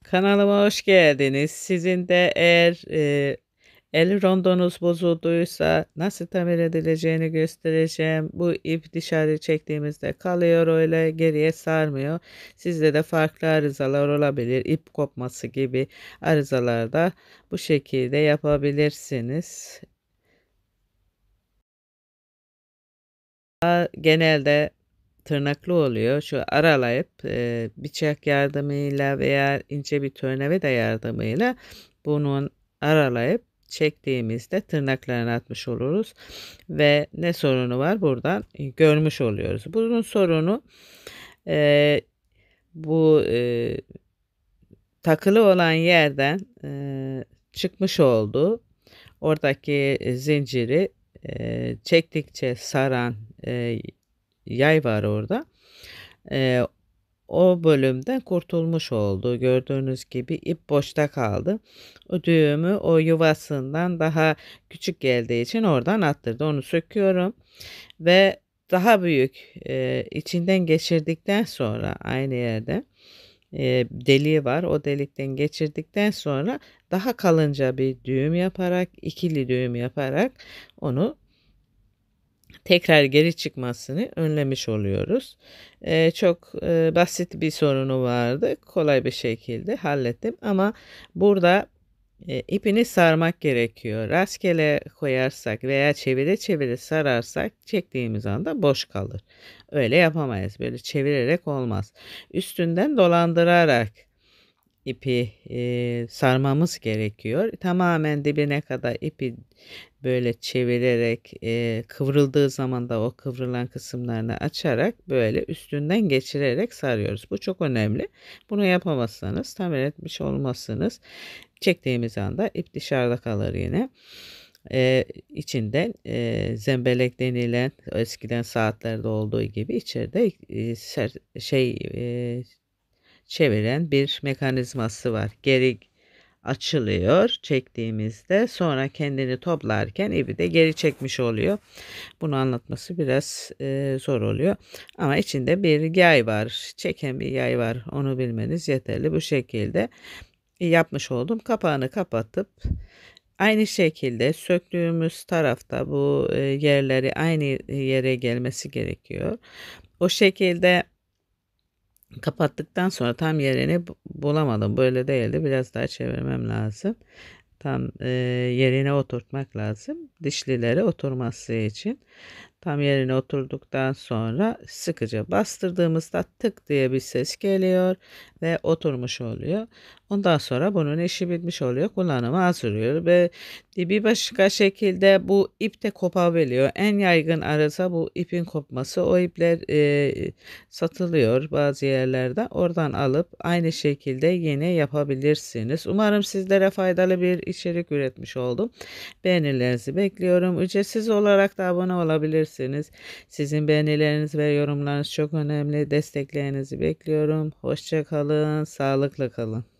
Kanalıma hoş geldiniz. Sizin de eğer el rondonuz bozulduysa nasıl tamir edileceğini göstereceğim. Bu ip dışarı çektiğimizde kalıyor öyle geriye sarmıyor. Sizde de farklı arızalar olabilir. İp kopması gibi arızalarda bu şekilde yapabilirsiniz. Genelde tırnaklı oluyor. Şu aralayıp bıçak yardımıyla veya ince bir tornavida yardımıyla bunun aralayıp çektiğimizde tırnaklarını atmış oluruz ve ne sorunu var buradan görmüş oluyoruz. Bunun sorunu e, bu takılı olan yerden çıkmış oldu. Oradaki zinciri çektikçe saran yay var orada. Eee, O bölümden kurtulmuş oldu. Gördüğünüz gibi ip boşta kaldı. O düğümü o yuvasından daha küçük geldiği için oradan attırdı. Onu söküyorum ve daha büyük içinden geçirdikten sonra aynı yerde deliği var. O delikten geçirdikten sonra daha kalınca bir düğüm yaparak ikili düğüm yaparak onu tekrar geri çıkmasını önlemiş oluyoruz. Çok basit bir sorunu vardı. Kolay bir şekilde hallettim ama burada ipini sarmak gerekiyor. Rastgele koyarsak veya çevire çevire sararsak çektiğimiz anda boş kalır. Öyle yapamayız. Böyle çevirerek olmaz. Üstünden dolandırarak ipi sarmamız gerekiyor. Tamamen dibine kadar ipi böyle çevirerek kıvrıldığı zaman da o kıvrılan kısımlarını açarak böyle üstünden geçirerek sarıyoruz. Bu çok önemli. Bunu yapamazsanız tamir etmiş olmazsınız. Çektiğimiz anda ip dışarıda kalır yine. İçinden zembelek denilen eskiden saatlerde olduğu gibi içeride çeviren bir mekanizması var. Geri açılıyor çektiğimizde sonra kendini toplarken ipi de geri çekmiş oluyor. Bunu anlatması biraz zor oluyor. Ama içinde bir yay var. Çeken bir yay var. Onu bilmeniz yeterli. Bu şekilde yapmış oldum. Kapağını kapatıp aynı şekilde söktüğümüz tarafta bu yerleri aynı yere gelmesi gerekiyor. O şekilde kapattıktan sonra tam yerini bulamadım. Böyle değildi. Biraz daha çevirmem lazım. Tam yerine oturtmak lazım. Dişlileri oturması için. Tam yerine oturduktan sonra sıkıca bastırdığımızda tık diye bir ses geliyor ve oturmuş oluyor. Ondan sonra bunun işi bitmiş oluyor. Kullanıma hazırlıyor ve bir başka şekilde bu ip de kopabiliyor. En yaygın arıza bu ipin kopması. O ipler satılıyor bazı yerlerde. Oradan alıp aynı şekilde yine yapabilirsiniz. Umarım sizlere faydalı bir içerik üretmiş oldum. Beğenilerinizi bekliyorum. Ücretsiz olarak da abone olabilirsiniz. Sizin beğenileriniz ve yorumlarınız çok önemli. Desteklerinizi bekliyorum. Hoşça kalın, sağlıklı kalın.